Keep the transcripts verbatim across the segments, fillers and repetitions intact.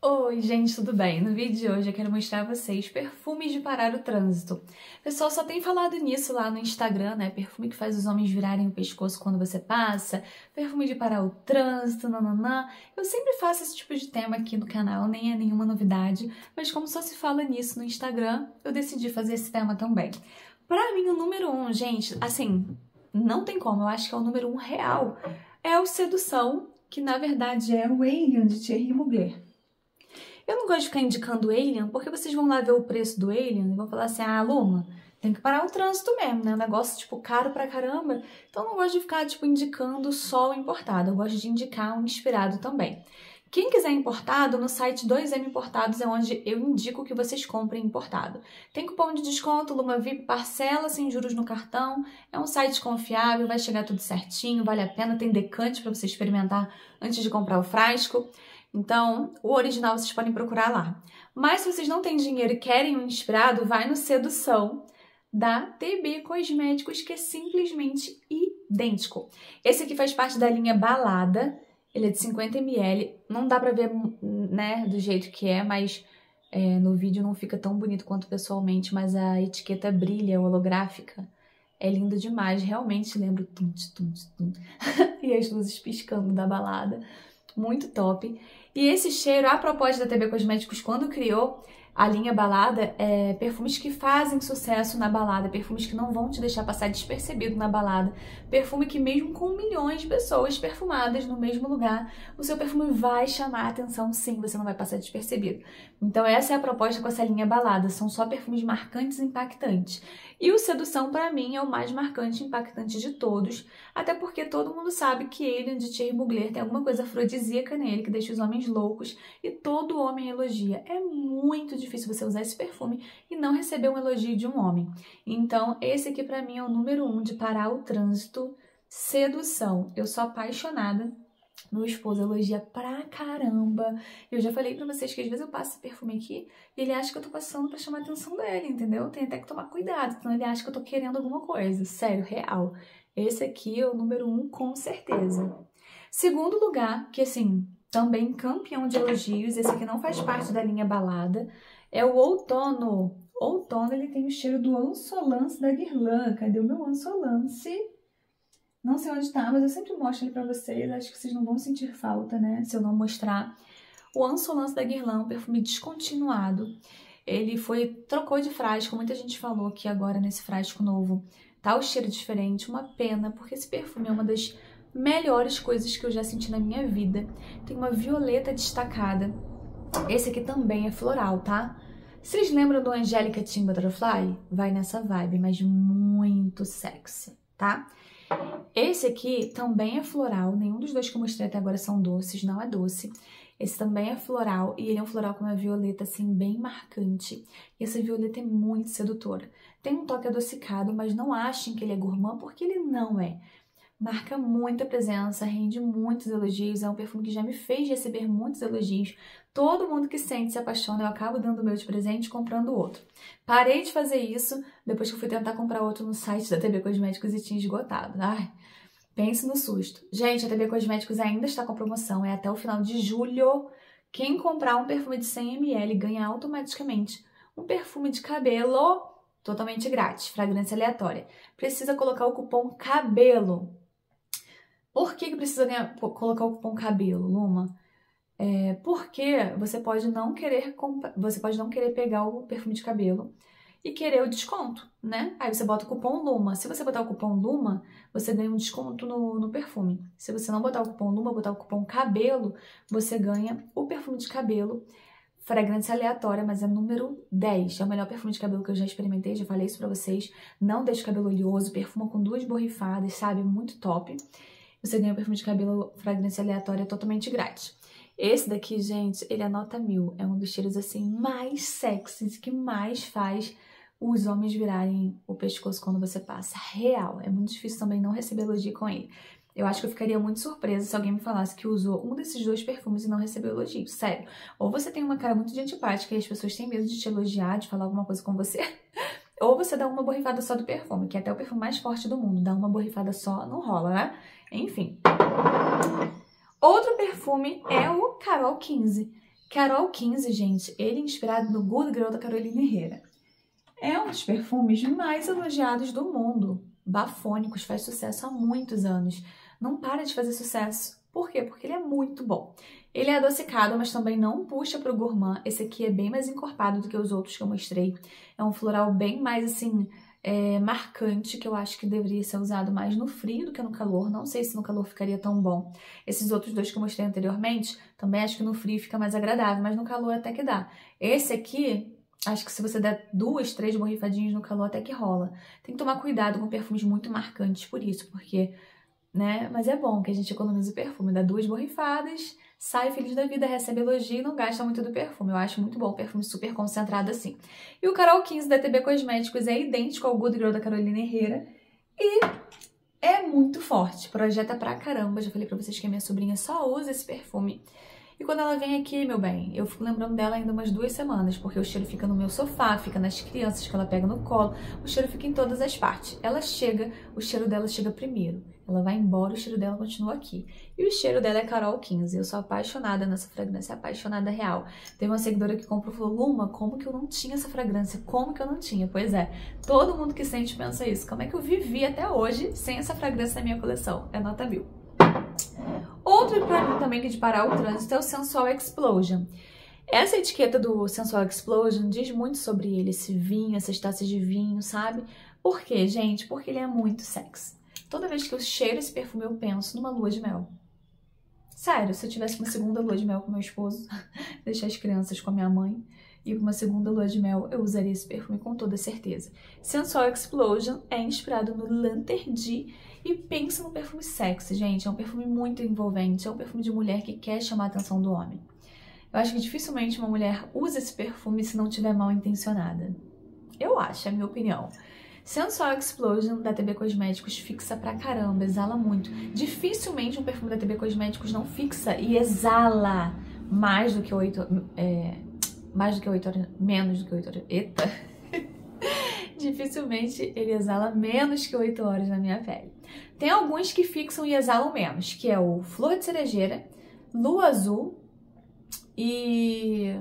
Oi, gente, tudo bem? No vídeo de hoje eu quero mostrar a vocês perfumes de parar o trânsito. O pessoal só tem falado nisso lá no Instagram, né? Perfume que faz os homens virarem o pescoço quando você passa, perfume de parar o trânsito, nananã. Eu sempre faço esse tipo de tema aqui no canal, nem é nenhuma novidade, mas como só se fala nisso no Instagram, eu decidi fazer esse tema também. Pra mim, o número um, gente, assim, não tem como, eu acho que é o número um real, é o Sedução, que na verdade é o Alien de Thierry Mugler. Eu não gosto de ficar indicando Alien, porque vocês vão lá ver o preço do Alien e vão falar assim, ah, Luma, tem que parar o trânsito mesmo, né? Um negócio, tipo, caro pra caramba. Então eu não gosto de ficar, tipo, indicando só o importado. Eu gosto de indicar um inspirado também. Quem quiser importado, no site dois M Importados é onde eu indico que vocês comprem importado. Tem cupom de desconto, Luma V I P, parcela sem juros no cartão. É um site confiável, vai chegar tudo certinho, vale a pena. Tem decante pra você experimentar antes de comprar o frasco. Então, o original vocês podem procurar lá. Mas se vocês não têm dinheiro e querem um inspirado, vai no Sedução da T B Cosméticos, que é simplesmente idêntico. Esse aqui faz parte da linha Balada, ele é de cinquenta mililitros, não dá pra ver, né, do jeito que é, mas é, no vídeo não fica tão bonito quanto pessoalmente, mas a etiqueta brilha, holográfica. É lindo demais, realmente lembra o tum, tum, tum, e as luzes piscando da balada. Muito top. E esse cheiro, a propósito da T B Cosméticos, quando criou a linha Balada, é perfumes que fazem sucesso na balada, perfumes que não vão te deixar passar despercebido na balada, perfume que mesmo com milhões de pessoas perfumadas no mesmo lugar, o seu perfume vai chamar a atenção, sim, você não vai passar despercebido. Então essa é a proposta com essa linha Balada, são só perfumes marcantes e impactantes. E o Sedução, para mim, é o mais marcante e impactante de todos, até porque todo mundo sabe que ele, de Thierry Mugler, tem alguma coisa afrodisíaca nele que deixa os homens loucos e todo homem elogia. É muito difícil você usar esse perfume e não receber um elogio de um homem. Então, esse aqui para mim é o número um de parar o trânsito, Sedução. Eu sou apaixonada. Meu esposo elogia pra caramba. Eu já falei pra vocês que às vezes eu passo esse perfume aqui e ele acha que eu tô passando pra chamar a atenção dele, entendeu? Tem até que tomar cuidado, senão ele acha que eu tô querendo alguma coisa. Sério, real. Esse aqui é o número um, com certeza. Segundo lugar, que assim, também campeão de elogios, esse aqui não faz parte da linha Balada, é o Outono. Outono, ele tem o cheiro do Insolence da Guerlain. Cadê o meu Insolence? Não sei onde tá, mas eu sempre mostro ele pra vocês. Acho que vocês não vão sentir falta, né, se eu não mostrar. O Insolence da Guerlain, um perfume descontinuado. Ele foi, trocou de frasco. Muita gente falou que agora nesse frasco novo tá o cheiro diferente. Uma pena, porque esse perfume é uma das melhores coisas que eu já senti na minha vida. Tem uma violeta destacada. Esse aqui também é floral, tá? Vocês lembram do Angelica Teen Butterfly? Vai nessa vibe, mas muito sexy, tá? Esse aqui também é floral, nenhum dos dois que eu mostrei até agora são doces, não é doce. Esse também é floral e ele é um floral com uma violeta assim bem marcante. E essa violeta é muito sedutora. Tem um toque adocicado, mas não achem que ele é gourmand porque ele não é. Marca muita presença, rende muitos elogios, é um perfume que já me fez receber muitos elogios. Todo mundo que sente se apaixona, eu acabo dando o meu de presente e comprando outro. Parei de fazer isso depois que eu fui tentar comprar outro no site da T B Cosméticos e tinha esgotado. Ai, pense no susto. Gente, a T B Cosméticos ainda está com promoção, é até o final de julho. Quem comprar um perfume de cem mililitros ganha automaticamente um perfume de cabelo totalmente grátis, fragrância aleatória. Precisa colocar o cupom CABELO. Por que que precisa ganhar, colocar o cupom CABELO, Luma? É, porque você pode não querer você pode não querer pegar o perfume de cabelo e querer o desconto, né? Aí você bota o cupom LUMA. Se você botar o cupom LUMA, você ganha um desconto no, no perfume. Se você não botar o cupom LUMA, botar o cupom CABELO, você ganha o perfume de cabelo, fragrância aleatória, mas é número dez. É o melhor perfume de cabelo que eu já experimentei, já falei isso pra vocês. Não deixa o cabelo oleoso, perfuma com duas borrifadas, sabe? Muito top. Você ganha o perfume de cabelo, fragrância aleatória totalmente grátis. Esse daqui, gente, ele é nota mil. É um dos cheiros, assim, mais sexys, que mais faz os homens virarem o pescoço quando você passa. Real. É muito difícil também não receber elogio com ele. Eu acho que eu ficaria muito surpresa se alguém me falasse que usou um desses dois perfumes e não recebeu elogio. Sério. Ou você tem uma cara muito de antipática e as pessoas têm medo de te elogiar, de falar alguma coisa com você. Ou você dá uma borrifada só do perfume, que é até o perfume mais forte do mundo. Dá uma borrifada só, não rola, né? Enfim. Outro perfume é o Carol quinze. Carol quinze, gente, ele é inspirado no Good Girl da Carolina Herrera. É um dos perfumes mais elogiados do mundo. Bafônicos, faz sucesso há muitos anos. Não para de fazer sucesso. Por quê? Porque ele é muito bom. Ele é adocicado, mas também não puxa para o gourmand. Esse aqui é bem mais encorpado do que os outros que eu mostrei. É um floral bem mais, assim, é, marcante, que eu acho que deveria ser usado mais no frio do que no calor. Não sei se no calor ficaria tão bom. Esses outros dois que eu mostrei anteriormente, também acho que no frio fica mais agradável, mas no calor até que dá. Esse aqui... Acho que se você der duas, três borrifadinhas no calor até que rola. Tem que tomar cuidado com perfumes muito marcantes por isso, porque, né? Mas é bom que a gente economize o perfume. Dá duas borrifadas, sai feliz da vida, recebe elogio e não gasta muito do perfume. Eu acho muito bom, perfume super concentrado assim. E o Carol quinze da T B Cosméticos é idêntico ao Good Girl da Carolina Herrera e é muito forte, projeta pra caramba. Já falei pra vocês que a minha sobrinha só usa esse perfume. E quando ela vem aqui, meu bem, eu fico lembrando dela ainda umas duas semanas, porque o cheiro fica no meu sofá, fica nas crianças que ela pega no colo, o cheiro fica em todas as partes. Ela chega, o cheiro dela chega primeiro. Ela vai embora, o cheiro dela continua aqui. E o cheiro dela é Carol quinze. Eu sou apaixonada nessa fragrância, apaixonada real. Teve uma seguidora que comprou e falou, Luma, como que eu não tinha essa fragrância? Como que eu não tinha? Pois é, todo mundo que sente pensa isso. Como é que eu vivi até hoje sem essa fragrância na minha coleção? É nota mil. Outro pra mim também que de parar o trânsito é o Sensual Explosion. Essa etiqueta do Sensual Explosion diz muito sobre ele, esse vinho, essas taças de vinho, sabe? Por quê, gente? Porque ele é muito sexy. Toda vez que eu cheiro esse perfume, eu penso numa lua de mel. Sério, se eu tivesse uma segunda lua de mel com meu esposo, deixar as crianças com a minha mãe, e uma segunda lua de mel, eu usaria esse perfume com toda certeza. Sensual Explosion é inspirado no Lanterdi e pensa num perfume sexy, gente. É um perfume muito envolvente, é um perfume de mulher que quer chamar a atenção do homem. Eu acho que dificilmente uma mulher usa esse perfume se não estiver mal intencionada. Eu acho, é a minha opinião. Sensual Explosion da T B Cosméticos fixa pra caramba, exala muito. Dificilmente um perfume da T B Cosméticos não fixa e exala mais do que oito... É, mais do que oito horas... Menos do que oito horas... Eita! Dificilmente ele exala menos que oito horas na minha pele. Tem alguns que fixam e exalam menos, que é o Flor de Cerejeira, Lua Azul e...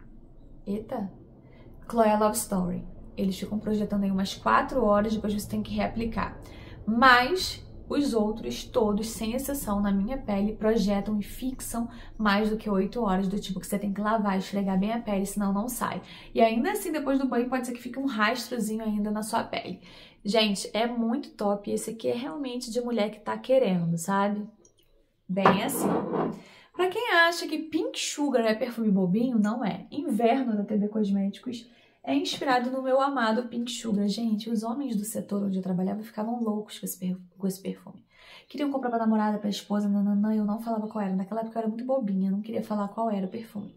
Eita! Chloé Love Story. Eles ficam projetando aí umas quatro horas, depois você tem que reaplicar. Mas os outros, todos, sem exceção, na minha pele, projetam e fixam mais do que oito horas, do tipo que você tem que lavar, esfregar bem a pele, senão não sai. E ainda assim, depois do banho, pode ser que fique um rastrozinho ainda na sua pele. Gente, é muito top. Esse aqui é realmente de mulher que tá querendo, sabe? Bem assim. Pra quem acha que Pink Sugar é perfume bobinho, não é. Inverno da T B Cosméticos é inspirado no meu amado Pink Sugar. Gente, os homens do setor onde eu trabalhava ficavam loucos com esse, com esse perfume. Queriam comprar pra namorada, pra esposa, nananã, eu não falava qual era. Naquela época eu era muito bobinha, não queria falar qual era o perfume.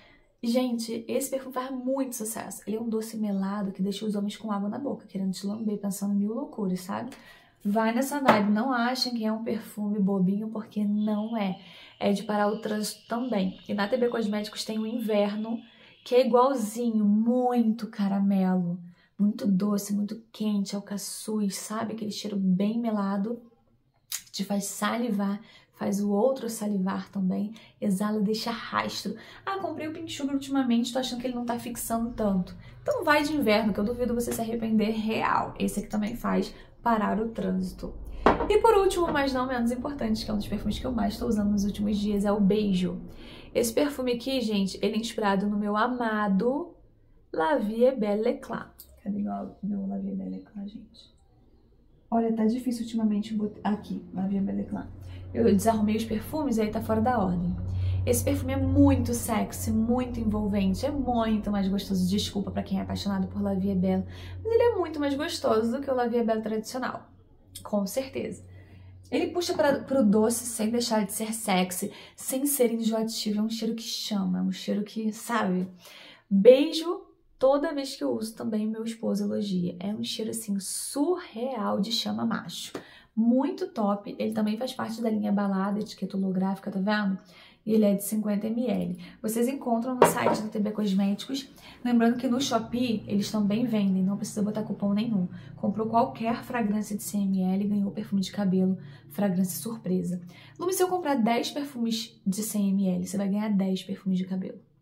Gente, esse perfume faz muito sucesso. Ele é um doce melado que deixa os homens com água na boca, querendo te lamber, pensando em mil loucuras, sabe? Vai nessa vibe. Não achem que é um perfume bobinho, porque não é. É de parar o trânsito também. E na T B Cosméticos tem o inverno, que é igualzinho, muito caramelo, muito doce, muito quente, alcaçuz, sabe? Aquele cheiro bem melado, te faz salivar, faz o outro salivar também, exala, deixa rastro. Ah, comprei o Pink Sugar ultimamente, tô achando que ele não tá fixando tanto. Então vai de inverno, que eu duvido você se arrepender real. Esse aqui também faz parar o trânsito. E por último, mas não menos importante, que é um dos perfumes que eu mais estou usando nos últimos dias, é o Beijo. Esse perfume aqui, gente, ele é inspirado no meu amado La Vie Belle l'Éclat. Cadê meu, meu La Vie Belle l'Éclat, gente? Olha, tá difícil ultimamente botar aqui, La Vie Belle l'Éclat. Eu desarrumei os perfumes e aí tá fora da ordem. Esse perfume é muito sexy, muito envolvente, é muito mais gostoso. Desculpa pra quem é apaixonado por La Vie Belle, mas ele é muito mais gostoso do que o La Vie Belle tradicional, com certeza. Ele puxa para pro doce sem deixar de ser sexy, sem ser enjoativo. É um cheiro que chama, é um cheiro que, sabe? Beijo, toda vez que eu uso também meu esposo elogia. É um cheiro, assim, surreal de chama macho. Muito top. Ele também faz parte da linha Balada, etiqueta holográfica, tá vendo? E ele é de cinquenta mililitros. Vocês encontram no site da T B Cosméticos. Lembrando que no Shopee eles também vendem, não precisa botar cupom nenhum. Comprou qualquer fragrância de cem mililitros e ganhou perfume de cabelo, fragrância surpresa. Lume, se eu comprar dez perfumes de cem mililitros, você vai ganhar dez perfumes de cabelo.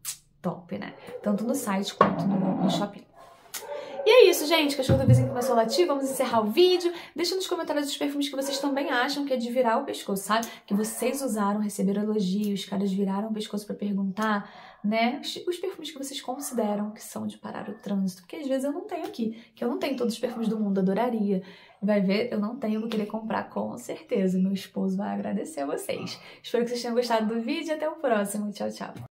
top, né? Tanto no site quanto no, no shopping. E é isso, gente. O cachorro do vizinho começou a latir. Vamos encerrar o vídeo. Deixa nos comentários os perfumes que vocês também acham que é de virar o pescoço, sabe? Que vocês usaram, receberam elogios, os caras viraram o pescoço pra perguntar, né? Os, os perfumes que vocês consideram que são de parar o trânsito. Porque às vezes eu não tenho aqui. Que eu não tenho todos os perfumes do mundo, adoraria. Vai ver, eu não tenho, vou querer comprar com certeza. Meu esposo vai agradecer a vocês. Espero que vocês tenham gostado do vídeo e até o próximo. Tchau, tchau.